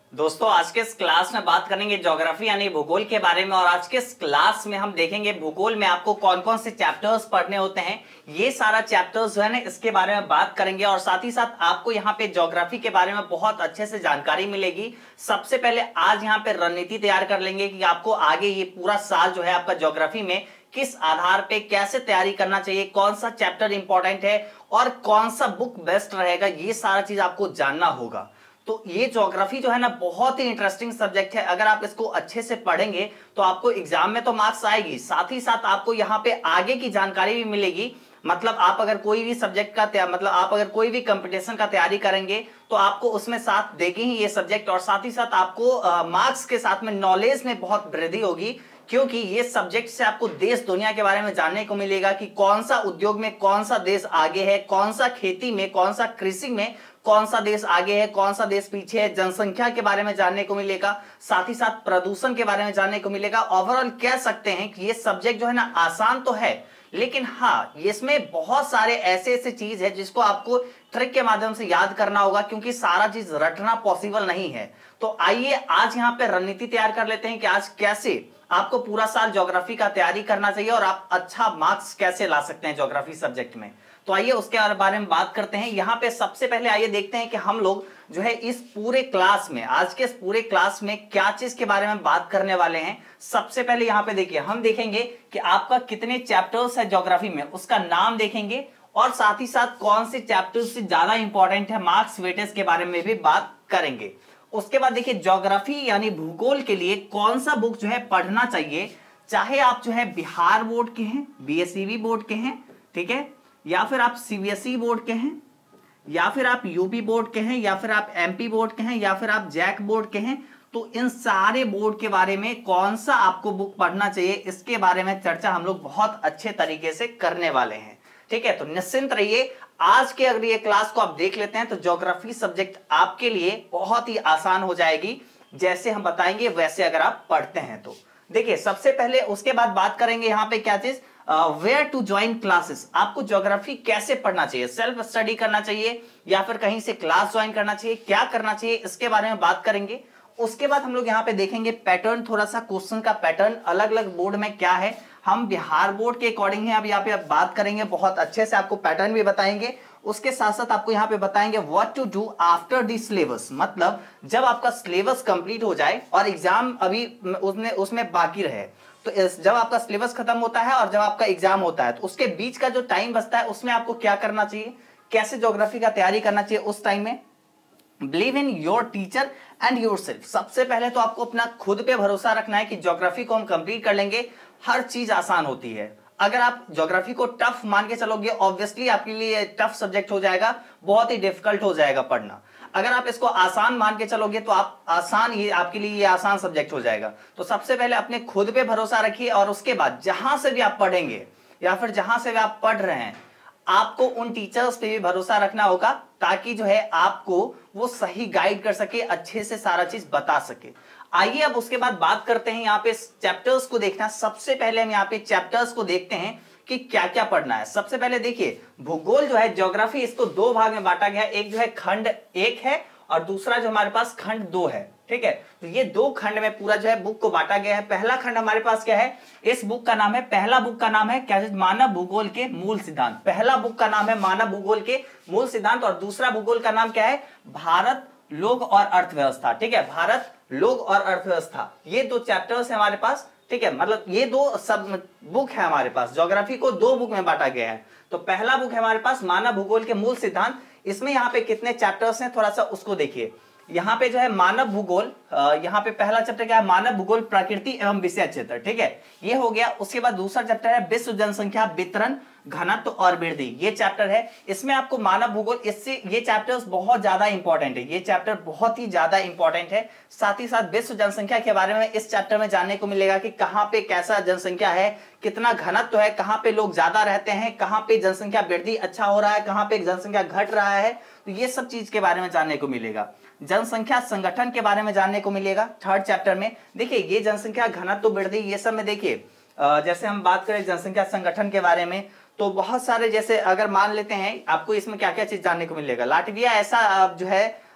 दोस्तों आज के इस क्लास में बात करेंगे ज्योग्राफी यानी भूगोल के बारे में। और आज के इस क्लास में हम देखेंगे भूगोल में आपको कौन कौन से चैप्टर्स पढ़ने होते हैं। ये सारा चैप्टर्स जो है ना इसके बारे में बात करेंगे और साथ ही साथ आपको यहाँ पे ज्योग्राफी के बारे में बहुत अच्छे से जानकारी मिलेगी। सबसे पहले आज यहाँ पे रणनीति तैयार कर लेंगे कि आपको आगे ये पूरा साल जो है आपका ज्योग्राफी में किस आधार पे कैसे तैयारी करना चाहिए, कौन सा चैप्टर इंपॉर्टेंट है और कौन सा बुक बेस्ट रहेगा, ये सारा चीज आपको जानना होगा। तो ये ज्योग्राफी जो है ना बहुत ही इंटरेस्टिंग सब्जेक्ट है। अगर आप इसको अच्छे से पढ़ेंगे तो आपको एग्जाम में तो मार्क्स आएगी, साथ ही साथ आपको यहाँ पे आगे की जानकारी भी मिलेगी। मतलब आप अगर कोई भी सब्जेक्ट का मतलब आप अगर कोई भी कंपटीशन का तैयारी करेंगे तो आपको उसमें साथ देगी ही ये सब्जेक्ट, और साथ ही साथ आपको मार्क्स के साथ में नॉलेज में बहुत वृद्धि होगी, क्योंकि ये सब्जेक्ट से आपको देश दुनिया के बारे में जानने को मिलेगा कि कौन सा उद्योग में कौन सा देश आगे है, कौन सा खेती में, कौन सा कृषि में कौन सा देश आगे है, कौन सा देश पीछे है। जनसंख्या के बारे में जानने को मिलेगा, साथ ही साथ प्रदूषण के बारे में जानने को मिलेगा। ओवरऑल कह सकते हैं कि ये सब्जेक्ट जो है ना आसान तो है, लेकिन हाँ इसमें बहुत सारे ऐसे ऐसे चीज है जिसको आपको ट्रिक के माध्यम से याद करना होगा, क्योंकि सारा चीज रटना पॉसिबल नहीं है। तो आइए आज यहाँ पे रणनीति तैयार कर लेते हैं कि आज कैसे आपको पूरा साल ज्योग्राफी का तैयारी करना चाहिए और आप अच्छा मार्क्स कैसे ला सकते हैं ज्योग्राफी सब्जेक्ट में। तो आइए उसके बारे में बात करते हैं। यहाँ पे सबसे पहले आइए देखते हैं कि हम लोग जो है इस पूरे क्लास में, आज के इस पूरे क्लास में क्या चीज के बारे में बात करने वाले हैं। सबसे पहले यहाँ पे देखिए, हम देखेंगे कि आपका कितने चैप्टर्स है ज्योग्राफी में, उसका नाम देखेंगे और साथ ही साथ कौन से चैप्टर्स से ज्यादा इंपॉर्टेंट है, मार्क्स वेटेज के बारे में भी बात करेंगे। उसके बाद देखिए ज्योग्राफी यानी भूगोल के लिए कौन सा बुक जो है पढ़ना चाहिए, चाहे आप जो है बिहार बोर्ड के हैं, बीएसईबी बोर्ड के हैं, ठीक है, या फिर आप सीबीएसई बोर्ड के हैं, या फिर आप यूपी बोर्ड के हैं, या फिर आप एमपी बोर्ड के हैं, या फिर आप जैक बोर्ड के हैं। तो इन सारे बोर्ड के बारे में कौन सा आपको बुक पढ़ना चाहिए, इसके बारे में चर्चा हम लोग बहुत अच्छे तरीके से करने वाले हैं। ठीक है, तो निश्चिंत रहिए। आज के अगर ये क्लास को आप देख लेते हैं तो ज्योग्राफी सब्जेक्ट आपके लिए बहुत ही आसान हो जाएगी, जैसे हम बताएंगे वैसे अगर आप पढ़ते हैं तो। देखिए सबसे पहले उसके बाद बात करेंगे यहाँ पे क्या चीज, वेयर टू ज्वाइन क्लासेस। आपको ज्योग्राफी कैसे पढ़ना चाहिए, सेल्फ स्टडी करना चाहिए या फिर कहीं से क्लास ज्वाइन करना चाहिए, क्या करना चाहिए, इसके बारे में बात करेंगे। उसके बाद हम लोग यहाँ पे देखेंगे पैटर्न, थोड़ा सा क्वेश्चन का पैटर्न अलग अलग बोर्ड में क्या है। हम बिहार बोर्ड के अकॉर्डिंग है अब यहाँ पे बात करेंगे, बहुत अच्छे से आपको पैटर्न भी बताएंगे। उसके साथ साथ आपको यहाँ पे बताएंगे what to do after the syllabus, मतलब जब आपका सिलेबस कंप्लीट हो जाए और एग्जाम अभी उसमें बाकी रहे, तो जब आपका सिलेबस खत्म होता है और जब आपका एग्जाम होता है तो उसके बीच का जो टाइम बचता है उसमें आपको क्या करना चाहिए, कैसे ज्योग्राफी का तैयारी करना चाहिए उस टाइम में। Believe in your teacher and yourself. सबसे पहले तो आपको अपना खुद पे भरोसा रखना है कि ज्योग्राफी को हम कंप्लीट कर लेंगे, हर चीज आसान होती है। अगर आप ज्योग्राफी को टफ मान के चलोगे ऑब्वियसली आपके लिए टफ सब्जेक्ट हो जाएगा, बहुत ही डिफिकल्ट हो जाएगा पढ़ना। अगर आप इसको आसान मान के चलोगे तो आप आसान, ये आपके लिए ये आसान सब्जेक्ट हो जाएगा। तो सबसे पहले अपने खुद पे भरोसा रखिए और उसके बाद जहां से भी आप पढ़ेंगे या फिर जहां से भी आप पढ़ रहे हैं, आपको उन टीचर्स पे भी भरोसा रखना होगा, ताकि जो है आपको वो सही गाइड कर सके, अच्छे से सारा चीज बता सके। आइए अब उसके बाद बात करते हैं यहाँ पे चैप्टर्स को देखना। सबसे पहले हम यहाँ पे चैप्टर्स को देखते हैं कि क्या क्या पढ़ना है। सबसे पहले देखिए भूगोल जो है ज्योग्राफी, इसको दो भाग में बांटा गया है। एक जो है खंड 1 है और दूसरा जो हमारे पास खंड 2 है। ठीक है, तो ये दो खंड में पूरा जो है बुक को बांटा गया है। पहला खंड हमारे पास क्या है, इस बुक का नाम है, पहला बुक का नाम है क्या, मानव भूगोल के मूल सिद्धांत। पहला बुक का नाम है मानव भूगोल के मूल सिद्धांत और दूसरा भूगोल का नाम क्या है, भारत लोक और अर्थव्यवस्था। ठीक है, भारत लोक और अर्थव्यवस्था, ये दो चैप्टर्स है हमारे पास। ठीक है, मतलब ये दो सब बुक है हमारे पास, ज्योग्राफी को दो बुक में बांटा गया है। तो पहला बुक है हमारे पास मानव भूगोल के मूल सिद्धांत। इसमें यहाँ पे कितने चैप्टर्स हैं थोड़ा सा उसको देखिए। यहाँ पे जो है मानव भूगोल, यहाँ पे पहला चैप्टर क्या है, मानव भूगोल प्रकृति एवं विषय क्षेत्र। ठीक है, ये हो गया। उसके बाद दूसरा चैप्टर है विश्व जनसंख्या वितरण घनत्व और वृद्धि, ये चैप्टर है। इसमें आपको मानव भूगोल, इससे ये चैप्टर्स बहुत ज्यादा इंपॉर्टेंट है, ये चैप्टर बहुत ही ज्यादा इंपॉर्टेंट है। साथ ही साथ विश्व जनसंख्या के बारे में इस चैप्टर में जानने को मिलेगा कि कहाँ पे कैसा जनसंख्या है, कितना घनत्व है, कहाँ पे लोग ज्यादा रहते हैं, कहाँ पे जनसंख्या वृद्धि अच्छा हो रहा है, कहाँ पे जनसंख्या घट रहा है। तो ये सब चीज के बारे में जानने को मिलेगा। जनसंख्या संगठन के बारे में जानने को मिलेगा थर्ड चैप्टर में। देखिए ये जनसंख्या घनत्व वृद्धि ये सब में देखिए, जैसे हम बात करें जनसंख्या संगठन के बारे में तो बहुत सारे, जैसे अगर मान लेते हैं आपको इसमें क्या क्या चीज जानने को मिलेगा। लाटविया ऐसा जो है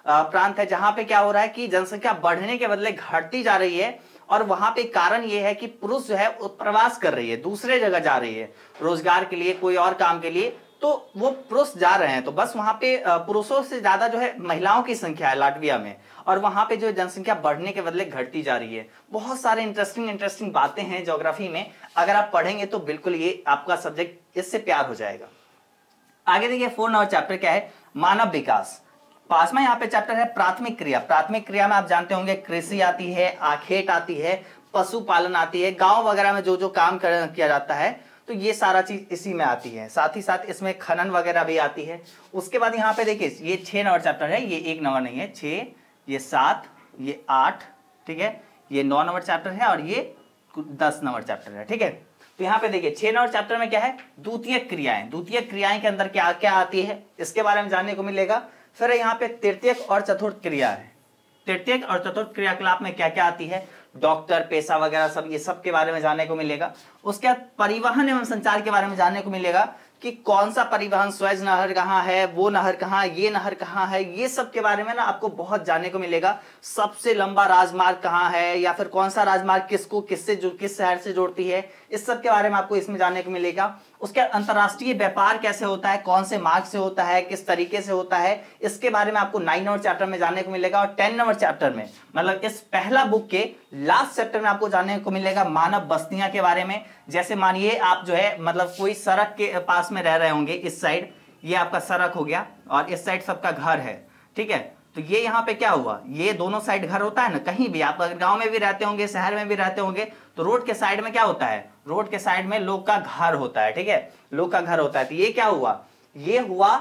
प्रांत है जहां पे क्या हो रहा है कि जनसंख्या बढ़ने के बदले घटती जा रही है, और वहां पे कारण ये है कि पुरुष जो है प्रवास कर रही है, दूसरे जगह जा रही है रोजगार के लिए, कोई और काम के लिए, तो वो पुरुष जा रहे हैं, तो बस वहां पे पुरुषों से ज्यादा जो है महिलाओं की संख्या है लाटविया में, और वहां पे जो जनसंख्या बढ़ने के बदले घटती जा रही है। बहुत सारे इंटरेस्टिंग बातें हैं ज्योग्राफी में, अगर आप पढ़ेंगे तो बिल्कुल ये आपका सब्जेक्ट इससे प्यार हो जाएगा। आगे देखिए 4 नंबर चैप्टर क्या है, मानव विकास। पांचवा यहाँ पे चैप्टर है प्राथमिक क्रिया। प्राथमिक क्रिया में आप जानते होंगे कृषि आती है, आखेट आती है, पशुपालन आती है, गांव वगैरह में जो जो काम किया जाता है तो ये सारा चीज इसी में आती है। साथ ही साथ इसमें खनन वगैरह भी आती है। उसके बाद यहाँ पे देखिए ये 6 नंबर चैप्टर है, ये 1 नंबर नहीं है, 6, ये 7, ये 8, ठीक है, ये 9 नंबर चैप्टर है, और ये 10 नंबर चैप्टर है, ठीक है। तो यहाँ पे देखिए 6 नंबर चैप्टर में क्या है, द्वितीयक क्रियाएं। द्वितीयक क्रियाएं के अंदर क्या क्या आती है इसके बारे में जानने को मिलेगा। फिर यहाँ पे तृतीयक और चतुर्थ क्रिया है। तृतीयक और चतुर्थ क्रियाकलाप में क्या क्या आती है, डॉक्टर, पेशा वगैरह सब, ये सब के बारे में जानने को मिलेगा। उसके बाद परिवहन एवं संचार के बारे में जानने को मिलेगा कि कौन सा परिवहन, स्वेज नहर कहाँ है, वो नहर कहाँ, ये नहर कहाँ है, ये सब के बारे में ना आपको बहुत जानने को मिलेगा। सबसे लंबा राजमार्ग कहाँ है, या फिर कौन सा राजमार्ग किसको किससे किस शहर से जोड़ती है, इस सब के बारे में आपको इसमें जानने को मिलेगा। उसके अंतरराष्ट्रीय व्यापार कैसे होता है, कौन से मार्ग से होता है, किस तरीके से होता है, इसके बारे में आपको 9 नंबर चैप्टर में जानने को मिलेगा। और 10 नंबर चैप्टर में, मतलब इस पहला बुक के लास्ट चैप्टर में आपको जानने को मिलेगा मानव बस्तियां के बारे में। जैसे मानिए आप जो है मतलब कोई सड़क के पास में रह रहे होंगे, इस साइड ये आपका सड़क हो गया और इस साइड सबका घर है, ठीक है। तो ये यहाँ पे क्या हुआ, ये दोनों साइड घर होता है ना, कहीं भी आप अगर गांव में भी रहते होंगे, शहर में भी रहते होंगे, तो रोड के साइड में क्या होता है, रोड के साइड में लोग का घर होता है, ठीक है, लोग का घर होता है। तो ये क्या हुआ, ये हुआ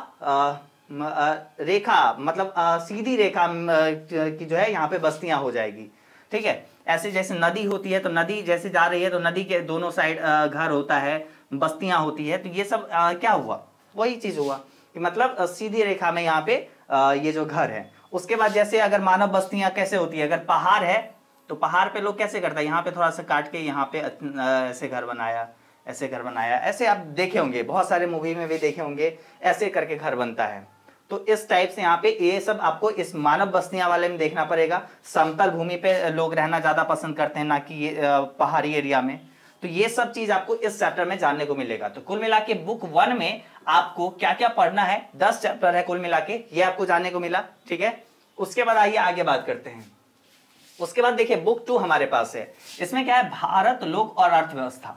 रेखा, मतलब सीधी रेखा की जो है यहाँ पे बस्तियां हो जाएगी, ठीक है। ऐसे जैसे नदी होती है, तो नदी जैसे जा रही है तो नदी के दोनों साइड घर होता है, बस्तियां होती है, तो ये सब क्या हुआ, वही चीज हुआ कि मतलब सीधी रेखा में यहाँ पे ये जो घर है। उसके बाद जैसे अगर मानव बस्तियां कैसे होती है, अगर पहाड़ है तो पहाड़ पे लोग कैसे करता है, यहाँ पे थोड़ा सा काट के यहाँ पे ऐसे घर बनाया, ऐसे घर बनाया, ऐसे आप देखे होंगे, बहुत सारे मूवी में भी देखे होंगे, ऐसे करके घर बनता है। तो इस टाइप से यहाँ पे ये सब आपको इस मानव बस्तियां वाले में देखना पड़ेगा। समतल भूमि पे लोग रहना ज्यादा पसंद करते हैं, ना कि ये पहाड़ी एरिया में। तो ये सब चीज आपको इस चैप्टर में जानने को मिलेगा। तो कुल मिला के बुक 1 में आपको क्या क्या पढ़ना है, 10 चैप्टर है कुल मिला के, ये आपको जानने को मिला, ठीक है। उसके बाद आइए आगे बात करते हैं। उसके बाद देखिए बुक 2 हमारे पास है, इसमें क्या है, भारत, लोक और अर्थव्यवस्था,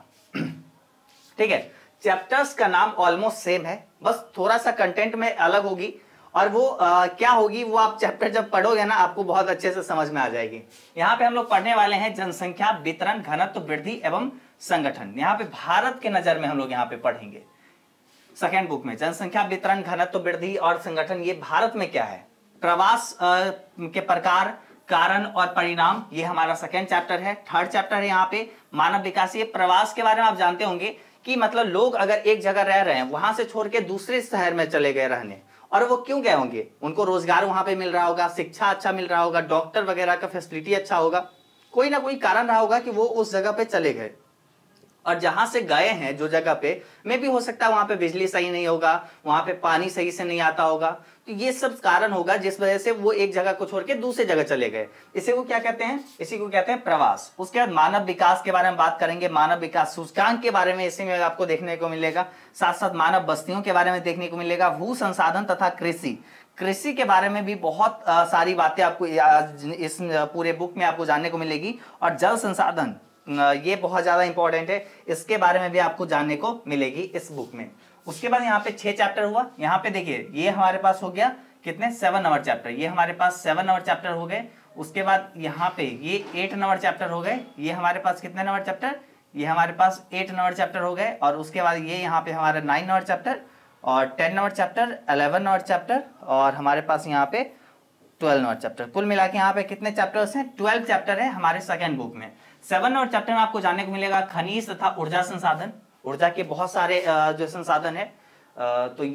ठीक है। चैप्टर्स का नाम ऑलमोस्ट सेम है, बस थोड़ा सा कंटेंट में अलग होगी, और वो क्या होगी वो आप चैप्टर जब पढ़ोगे ना आपको बहुत अच्छे से समझ में आ जाएगी। यहाँ पे हम लोग पढ़ने वाले हैं जनसंख्या, वितरण, घनत्व, वृद्धि एवं संगठन। यहाँ पे भारत के नजर में हम लोग यहाँ पे पढ़ेंगे। सेकेंड बुक में जनसंख्या, वितरण, घनत्व, वृद्धि और संगठन, ये भारत में क्या है, प्रवास के प्रकार, कारण और परिणाम, ये हमारा सेकेंड चैप्टर है। थर्ड चैप्टर है यहाँ पे मानव विकास। ये प्रवास के बारे में आप जानते होंगे कि मतलब लोग अगर एक जगह रह रहे हैं, वहां से छोड़ के दूसरे शहर में चले गए रहने, और वो क्यों गए होंगे, उनको रोजगार वहां पे मिल रहा होगा, शिक्षा अच्छा मिल रहा होगा, डॉक्टर वगैरह का फैसिलिटी अच्छा होगा, कोई ना कोई कारण रहा होगा कि वो उस जगह पे चले गए। और जहां से गए हैं जो जगह पे, में भी हो सकता है वहां पे बिजली सही नहीं होगा, वहां पे पानी सही से नहीं आता होगा, तो ये सब कारण होगा जिस वजह से वो एक जगह को छोड़ के दूसरी जगह चले गए। इसी को क्या कहते हैं, इसी को कहते हैं प्रवास। उसके बाद मानव विकास के बारे में बात करेंगे, मानव विकास सूचकांक के बारे में इसी में आपको देखने को मिलेगा, साथ साथ मानव बस्तियों के बारे में देखने को मिलेगा, भू संसाधन तथा कृषि, कृषि के बारे में भी बहुत सारी बातें आपको इस पूरे बुक में आपको जानने को मिलेगी, और जल संसाधन ये बहुत ज्यादा इंपॉर्टेंट है, इसके बारे में भी आपको जानने को मिलेगी इस बुक में। उसके बाद यहाँ पे 6 चैप्टर हुआ। यहाँ पे देखिए ये हमारे पास हो गया कितने, 7 नंबर चैप्टर, ये हमारे पास 7 नंबर चैप्टर हो गए। उसके बाद यहाँ पे ये 8 नंबर चैप्टर हो गए, ये हमारे पास कितने नंबर चैप्टर, ये हमारे पास 8 नंबर चैप्टर हो गए। और उसके बाद ये यहाँ पे हमारा 9 नंबर चैप्टर और 10 नंबर चैप्टर, 11 नंबर चैप्टर, और हमारे पास यहाँ पे 12 नंबर चैप्टर। कुल मिला के यहाँ पे कितने चैप्टर्स हैं, 12 चैप्टर है हमारे सेकेंड बुक में। 7 नंबर चैप्टर में आपको जानने को मिलेगा खनिज तथा ऊर्जा संसाधन, ऊर्जा के बहुत सारे जो संसाधन है, तो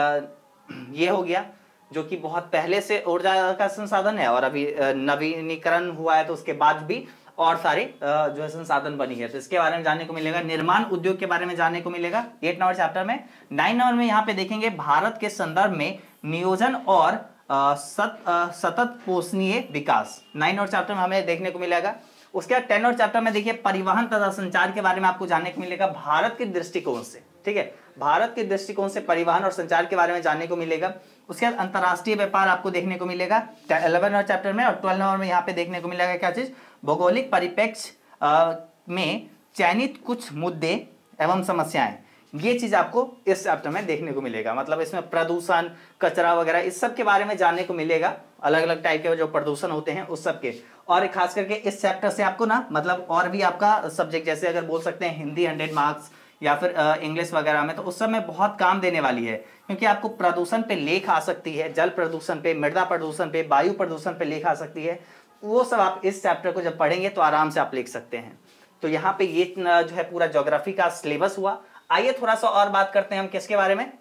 ये हो गया जो कि बहुत पहले से ऊर्जा का संसाधन है, और अभी नवीनीकरण हुआ है तो उसके बाद भी और सारे जो है संसाधन बनी है, तो इसके बारे में जानने को मिलेगा। निर्माण उद्योग के बारे में जानने को मिलेगा 8 नंबर चैप्टर में। 9 नंबर में यहाँ पे देखेंगे भारत के संदर्भ में नियोजन और सतत पोषणीय विकास 9 और चैप्टर में हमें देखने को मिलेगा। उसके बाद 10 और चैप्टर में देखिए परिवहन तथा संचार के बारे में आपको जानने को मिलेगा भारत के दृष्टिकोण से, ठीक है, भारत के दृष्टिकोण से परिवहन और संचार के बारे में जानने को मिलेगा। उसके बाद अंतरराष्ट्रीय व्यापार आपको देखने को मिलेगा 11 चैप्टर में, और 12 नंबर में यहाँ पे देखने को मिलेगा क्या चीज, भौगोलिक परिप्रेक्ष्य में चयनित कुछ मुद्दे एवं समस्याएं, ये चीज आपको इस चैप्टर में देखने को मिलेगा। मतलब इसमें प्रदूषण, कचरा वगैरह इस सब के बारे में जानने को मिलेगा, अलग अलग टाइप के जो प्रदूषण होते हैं उस सब के। और खास करके इस चैप्टर से आपको ना मतलब और भी आपका सब्जेक्ट जैसे अगर बोल सकते हैं हिंदी 100 मार्क्स या फिर इंग्लिश वगैरह में, तो उस सब में बहुत काम देने वाली है, क्योंकि आपको प्रदूषण पे लेख आ सकती है, जल प्रदूषण पे, मृदा प्रदूषण पे, वायु प्रदूषण पे लेख आ सकती है। वो सब आप इस चैप्टर को जब पढ़ेंगे तो आराम से आप लिख सकते हैं। तो यहाँ पे ये जो है पूरा ज्योग्राफी का सिलेबस हुआ। आइए थोड़ा सा और बात करते हैं हम किसके बारे में।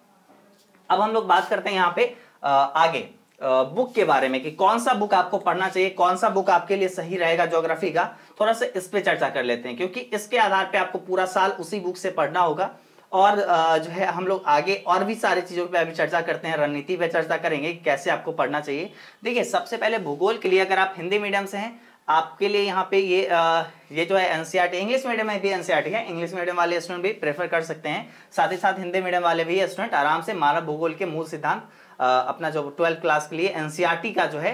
अब हम लोग बात करते हैं यहाँ पे आगे बुक के बारे में कि कौन सा बुक आपको पढ़ना चाहिए, कौन सा बुक आपके लिए सही रहेगा ज्योग्राफी का। थोड़ा सा इस पे चर्चा कर लेते हैं, क्योंकि इसके आधार पे आपको पूरा साल उसी बुक से पढ़ना होगा। और जो है हम लोग आगे और भी सारी चीजों पे अभी चर्चा करते हैं, रणनीति पे चर्चा करेंगे कि कैसे आपको पढ़ना चाहिए। देखिए सबसे पहले भूगोल के लिए अगर आप हिंदी मीडियम से हैं, आपके लिए यहाँ पे ये जो है एनसीईआरटी, इंग्लिश मीडियम में भी एनसीईआरटी है, इंग्लिश मीडियम वाले स्टूडेंट भी प्रेफर कर सकते हैं। साथ ही साथ हिंदी मीडियम वाले भी स्टूडेंट आराम से मानव भूगोल के मूल सिद्धांत अपना जो 12th क्लास के लिए एनसीईआरटी का जो है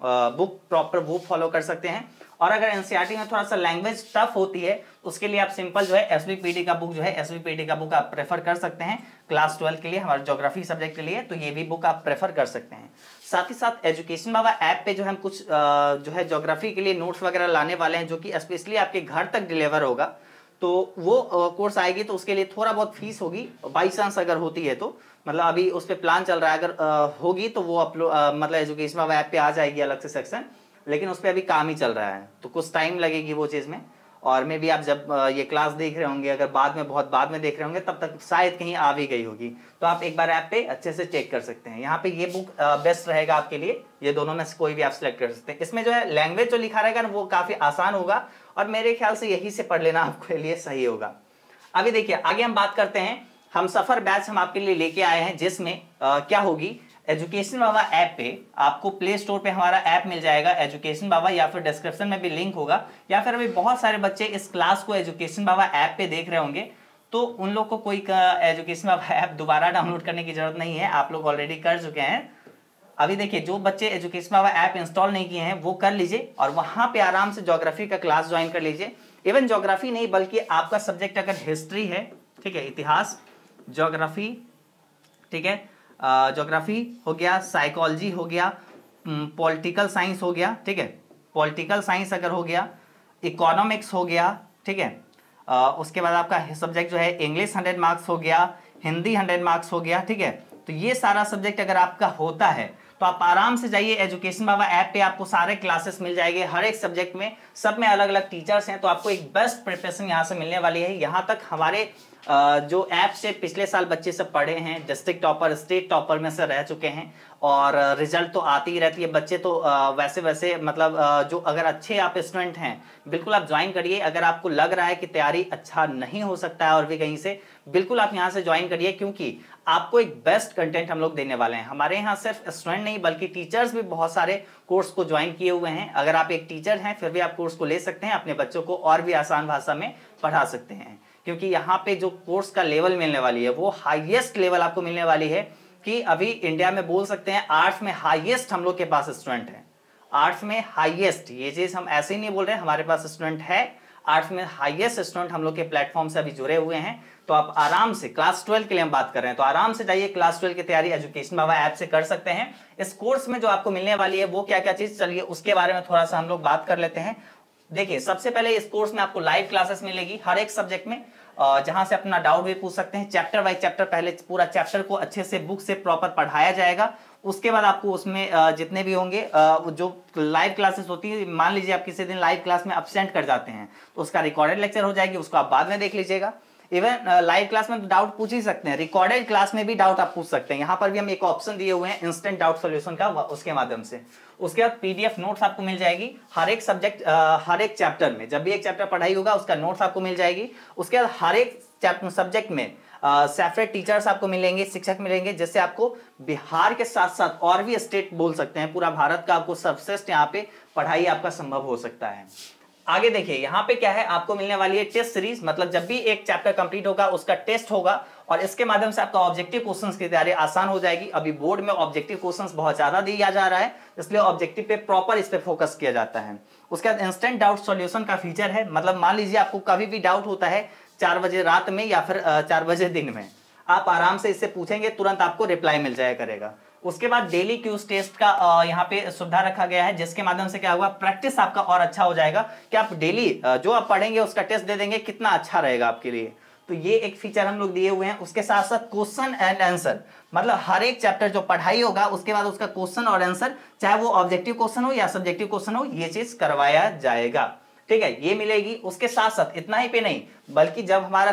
बुक प्रॉपर वो फॉलो कर सकते हैं। और अगर एनसीईआरटी में थोड़ा सा लैंग्वेज टफ होती है, उसके लिए आप सिंपल जो है एसवीपीडी का बुक जो है एसवीपीडी का बुक आप प्रेफर कर सकते हैं क्लास 12 के लिए, हमारे ज्योग्राफी सब्जेक्ट के लिए, तो ये भी बुक आप प्रेफर कर सकते हैं। साथ ही साथ एजुकेशन बाबा ऐप पे जो हम कुछ जो है ज्योग्राफी के लिए नोट्स वगैरह लाने वाले हैं, जो कि स्पेशली आपके घर तक डिलीवर होगा। तो वो कोर्स आएगी तो उसके लिए थोड़ा बहुत फीस होगी, बाई चांस अगर होती है तो, मतलब अभी उस पर प्लान चल रहा है, अगर होगी तो वो अपलोड मतलब एजुकेशन बाबा ऐप पे आ जाएगी अलग से सेक्शन, लेकिन उस पर अभी काम ही चल रहा है तो कुछ टाइम लगेगी वो चीज़ में। और मे भी आप जब ये क्लास देख रहे होंगे, अगर बाद में बहुत बाद में देख रहे होंगे, तब तक शायद कहीं आ भी गई होगी, तो आप एक बार ऐप पे अच्छे से चेक कर सकते हैं। यहाँ पे ये बुक बेस्ट रहेगा आपके लिए, ये दोनों में से कोई भी आप सिलेक्ट कर सकते हैं। इसमें जो है लैंग्वेज जो लिखा रहेगा ना वो काफ़ी आसान होगा, और मेरे ख्याल से यही से पढ़ लेना आपके लिए सही होगा। अभी देखिए आगे हम बात करते हैं, हम सफर बैच हम आपके लिए लेके आए हैं, जिसमें क्या होगी, एजुकेशन बाबा ऐप पे आपको प्ले स्टोर पे हमारा ऐप मिल जाएगा एजुकेशन बाबा, या फिर डिस्क्रिप्शन में भी लिंक होगा, या फिर अभी बहुत सारे बच्चे इस क्लास को एजुकेशन बाबा ऐप पे देख रहे होंगे, तो उन लोग को कोई एजुकेशन बाबा ऐप दोबारा डाउनलोड करने की जरूरत नहीं है, आप लोग ऑलरेडी कर चुके हैं। अभी देखिए जो बच्चे एजुकेशन बाबा ऐप इंस्टॉल नहीं किए हैं वो कर लीजिए, और वहां पे आराम से ज्योग्राफी का क्लास ज्वाइन कर लीजिए। इवन ज्योग्राफी नहीं बल्कि आपका सब्जेक्ट अगर हिस्ट्री है, ठीक है, इतिहास, ज्योग्राफी, ठीक है, ज्योग्राफी हो गया, साइकोलॉजी हो गया, पॉलिटिकल साइंस हो गया, ठीक है, पॉलिटिकल साइंस अगर हो गया, इकोनॉमिक्स हो गया, ठीक है, उसके बाद आपका सब्जेक्ट जो है इंग्लिश 100 मार्क्स हो गया, हिंदी 100 मार्क्स हो गया, ठीक है। तो ये सारा सब्जेक्ट अगर आपका होता है तो आप आराम से जाइए एजुकेशन बाबा ऐप पे, आपको सारे क्लासेस मिल जाएंगे हर एक सब्जेक्ट में, सब में अलग अलग टीचर्स हैं, तो आपको एक बेस्ट प्रिपरेशन यहाँ से मिलने वाली है। यहाँ तक हमारे जो ऐप से पिछले साल बच्चे सब पढ़े हैं, डिस्ट्रिक्ट टॉपर, स्टेट टॉपर में से रह चुके हैं, और रिजल्ट तो आती ही रहती है, बच्चे तो वैसे वैसे मतलब जो अगर अच्छे आप स्टूडेंट हैं बिल्कुल आप ज्वाइन करिए। अगर आपको लग रहा है कि तैयारी अच्छा नहीं हो सकता है और भी कहीं से, बिल्कुल आप यहाँ से ज्वाइन करिए, क्योंकि आपको एक बेस्ट कंटेंट हम लोग देने वाले हैं। हमारे यहाँ सिर्फ स्टूडेंट नहीं बल्कि टीचर्स भी बहुत सारे कोर्स को ज्वाइन किए हुए हैं। अगर आप एक टीचर हैं फिर भी आप कोर्स को ले सकते हैं, अपने बच्चों को और भी आसान भाषा में पढ़ा सकते हैं, क्योंकि यहाँ पे जो कोर्स का लेवल मिलने वाली है वो हाईएस्ट लेवल आपको मिलने वाली है, कि अभी इंडिया में बोल सकते हैं आर्ट्स में हाईएस्ट हम लोग के पास स्टूडेंट है, आर्ट्स में हाईएस्ट। ये चीज हम ऐसे ही नहीं बोल रहे, हमारे पास स्टूडेंट है आर्ट्स में हाईएस्ट स्टूडेंट हम लोग के प्लेटफॉर्म से अभी जुड़े हुए हैं। तो आप आराम से क्लास 12 के लिए हम बात कर रहे हैं, तो आराम से जाइए क्लास 12 की तैयारी एजुकेशन बाबा ऐप से कर सकते हैं। इस कोर्स में जो आपको मिलने वाली है वो क्या क्या चीज, चलिए उसके बारे में थोड़ा सा हम लोग बात कर लेते हैं। देखिए सबसे पहले इस कोर्स में आपको लाइव क्लासेस मिलेगी हर एक सब्जेक्ट में, जहां से अपना डाउट भी पूछ सकते हैं। चैप्टर बाय चैप्टर पहले पूरा चैप्टर को अच्छे से बुक से प्रॉपर पढ़ाया जाएगा, उसके बाद आपको उसमें जितने भी होंगे जो लाइव क्लासेस होती है, मान लीजिए आप किसी दिन लाइव क्लास में अब्सेंट कर जाते हैं तो उसका रिकॉर्डेड लेक्चर हो जाएगी, उसको आप बाद में देख लीजिएगा। इवन लाइव क्लास में तो डाउट पूछ ही सकते हैं, रिकॉर्डेड क्लास में भी डाउट आप पूछ सकते हैं। यहाँ पर भी हम एक ऑप्शन दिए हुए हैं इंस्टेंट डाउट सॉल्यूशन का, उसके माध्यम से। उसके बाद पीडीएफ नोट्स आपको मिल जाएगी हर एक सब्जेक्ट, हर एक चैप्टर में, जब भी एक चैप्टर पढ़ाई होगा उसका नोट्स आपको मिल जाएगी। उसके बाद हर एक चैप्टर सब्जेक्ट में सेपरेट टीचर्स आपको मिलेंगे, शिक्षक मिलेंगे, जिससे आपको बिहार के साथ साथ और भी स्टेट बोल सकते हैं, पूरा भारत का आपको सर्वश्रेष्ठ यहाँ पे पढ़ाई आपका संभव हो सकता है। आगे देखिए यहाँ पे क्या है, आपको मिलने वाली है टेस्ट सीरीज, मतलब जब भी एक चैप्टर कंप्लीट होगा उसका टेस्ट होगा और इसके माध्यम से आपका ऑब्जेक्टिव क्वेश्चंस की तैयारी आसान हो जाएगी। अभी बोर्ड में ऑब्जेक्टिव क्वेश्चंस बहुत ज्यादा दिया जा रहा है, इसलिए ऑब्जेक्टिव पे प्रॉपर इस पे फोकस किया जाता है। उसके बाद इंस्टेंट डाउट सॉल्यूशन का फीचर है, मतलब मान लीजिए आपको कभी भी डाउट होता है 4 बजे रात में या फिर 4 बजे दिन में, आप आराम से इससे पूछेंगे, तुरंत आपको रिप्लाई मिल जाया करेगा। उसके बाद डेली क्यूज टेस्ट का यहाँ पे सुविधा रखा गया है, जिसके माध्यम से क्या होगा, प्रैक्टिस आपका और अच्छा हो जाएगा कि आप डेली जो आप पढ़ेंगे उसका टेस्ट दे देंगे, कितना अच्छा रहेगा आपके लिए। तो ये एक फीचर हम लोग दिए हुए हैं। उसके साथ साथ क्वेश्चन एंड आंसर, मतलब हर एक चैप्टर जो पढ़ाई होगा उसके बाद उसका क्वेश्चन और आंसर, चाहे वो ऑब्जेक्टिव क्वेश्चन हो या सब्जेक्टिव क्वेश्चन हो, ये चीज करवाया जाएगा। ठीक है, ये मिलेगी। उसके साथ साथ इतना ही पे नहीं, बल्कि जब हमारा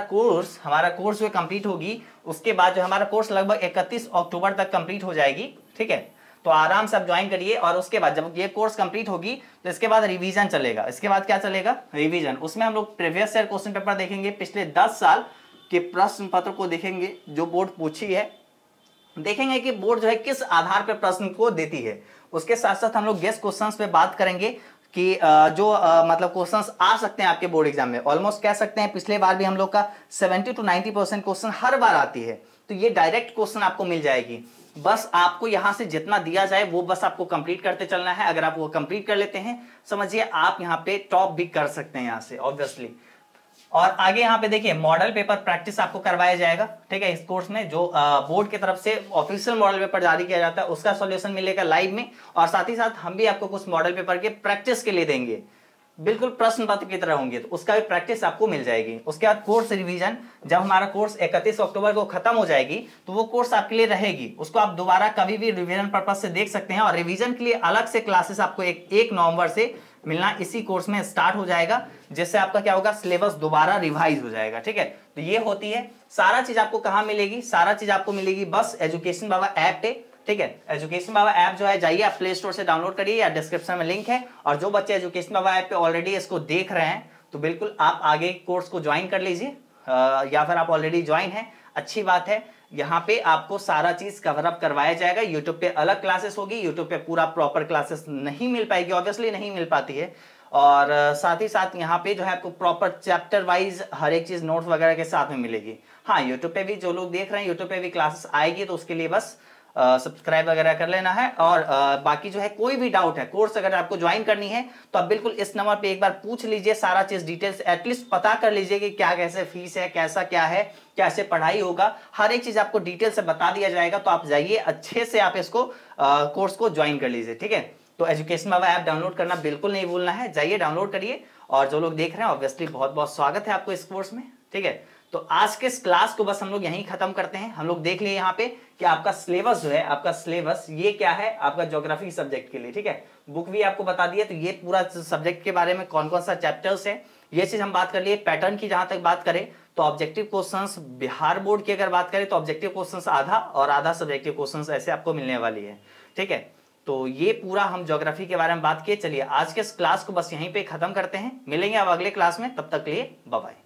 कोर्स जो कंप्लीट होगी, उसके बाद जो हमारा कोर्स लगभग 31 अक्टूबर तक कंप्लीट हो जाएगी। ठीक है, तो आराम से आप ज्वाइन करिए। और उसके बाद जब ये कोर्स कंप्लीट होगी तो इसके बाद रिवीजन चलेगा। इसके बाद क्या चलेगा, रिवीजन। उसमें हम लोग प्रीवियस ईयर क्वेश्चन पेपर देखेंगे, पिछले 10 साल के प्रश्न पत्र को देखेंगे जो बोर्ड पूछी है, देखेंगे कि बोर्ड जो है किस आधार पर प्रश्न को देती है। उसके साथ साथ हम लोग गेस्ट क्वेश्चंस पे बात करेंगे कि जो मतलब क्वेश्चंस आ सकते हैं आपके बोर्ड एग्जाम में। ऑलमोस्ट कह सकते हैं पिछले बार भी हम लोग का 70 to 90% क्वेश्चन हर बार आती है, तो ये डायरेक्ट क्वेश्चन आपको मिल जाएगी। बस आपको यहां से जितना दिया जाए वो बस आपको कंप्लीट करते चलना है। अगर आप वो कंप्लीट कर लेते हैं, समझिए आप यहाँ पे टॉप भी कर सकते हैं यहाँ से ऑब्वियसली। और आगे यहाँ पे देखिए मॉडल पेपर प्रैक्टिस आपको करवाया जाएगा। ठीक है, इस कोर्स में जो बोर्ड की तरफ से ऑफिशियल मॉडल पेपर जारी किया जाता है उसका सॉल्यूशन मिलेगा लाइव में, और साथ ही साथ हम भी आपको कुछ मॉडल पेपर के प्रैक्टिस के लिए देंगे, बिल्कुल प्रश्न पत्र की तरह होंगे, तो उसका भी प्रैक्टिस आपको मिल जाएगी। उसके बाद कोर्स रिवीजन, जब हमारा कोर्स 31 अक्टूबर को खत्म हो जाएगी तो वो कोर्स आपके लिए रहेगी, उसको आप दोबारा कभी भी रिवीजन पर्पज से देख सकते हैं। और रिवीजन के लिए अलग से क्लासेस आपको 1 नवंबर से मिलना इसी कोर्स में स्टार्ट हो जाएगा, जिससे आपका क्या होगा, सिलेबस दोबारा रिवाइज हो जाएगा। ठीक है, तो ये होती है सारा चीज। आपको कहाँ मिलेगी, सारा चीज आपको मिलेगी बस एजुकेशन बाबा ऐप पे। ठीक है, एजुकेशन बाबा ऐप जो है, जाइए आप प्ले स्टोर से डाउनलोड करिए या डिस्क्रिप्शन में लिंक है। और जो बच्चे एजुकेशन बाबा ऐप पे ऑलरेडी इसको देख रहे हैं तो बिल्कुल आप आगे कोर्स को ज्वाइन कर लीजिए, या फिर आप ऑलरेडी ज्वाइन है, अच्छी बात है। यहाँ पे आपको सारा चीज कवर अप करवाया जाएगा। यूट्यूब पे अलग क्लासेस होगी, यूट्यूब पे पूरा प्रॉपर क्लासेस नहीं मिल पाएगी, ऑब्वियसली नहीं मिल पाती है। और साथ ही साथ यहाँ पे जो है आपको प्रॉपर चैप्टर वाइज हर एक चीज नोट्स वगैरह के साथ में मिलेगी। हाँ, यूट्यूब पे भी जो लोग देख रहे हैं यूट्यूब पे भी क्लासेस आएगी, तो उसके लिए बस सब्सक्राइब वगैरह कर लेना है। और बाकी जो है कोई भी डाउट है, कोर्स अगर आपको ज्वाइन करनी है तो आप बिल्कुल इस नंबर पे एक बार पूछ लीजिए, सारा चीज डिटेल्स एटलीस्ट पता कर लीजिए कि क्या कैसे फीस है, कैसा क्या है, कैसे पढ़ाई होगा, हर एक चीज आपको डिटेल से बता दिया जाएगा। तो आप जाइए अच्छे से आप इसको कोर्स को ज्वाइन कर लीजिए। ठीक है, तो एजुकेशन बाबा ऐप डाउनलोड करना बिल्कुल नहीं भूलना है, जाइए डाउनलोड करिए। और जो लोग देख रहे हैं ऑब्वियसली बहुत बहुत स्वागत है आपको इस कोर्स में। ठीक है, तो आज के इस क्लास को बस हम लोग यहीं खत्म करते हैं। हम लोग देख लिए यहाँ पे कि आपका सिलेबस जो है, आपका सिलेबस ये क्या है आपका ज्योग्राफी सब्जेक्ट के लिए। ठीक है, बुक भी आपको बता दी है, तो ये पूरा सब्जेक्ट के बारे में कौन कौन सा चैप्टर्स है ये चीज हम बात कर लिए। पैटर्न की जहां तक बात करें तो ऑब्जेक्टिव क्वेश्चंस बिहार बोर्ड की अगर बात करें तो ऑब्जेक्टिव क्वेश्चंस आधा और आधा सब्जेक्टिव क्वेश्चंस ऐसे आपको मिलने वाली है। ठीक है, तो ये पूरा हम ज्योग्राफी के बारे में बात किए। चलिए आज के इस क्लास को बस यहीं पे खत्म करते हैं, मिलेंगे अब अगले क्लास में, तब तक के लिए बाय बाय।